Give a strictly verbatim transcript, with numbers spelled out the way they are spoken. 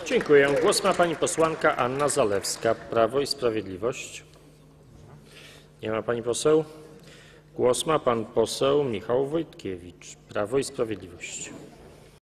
Dziękuję. Głos ma pani posłanka Anna Zalewska, Prawo i Sprawiedliwość. Nie ma pani poseł. Głos ma pan poseł Michał Wojtkiewicz, Prawo i Sprawiedliwość.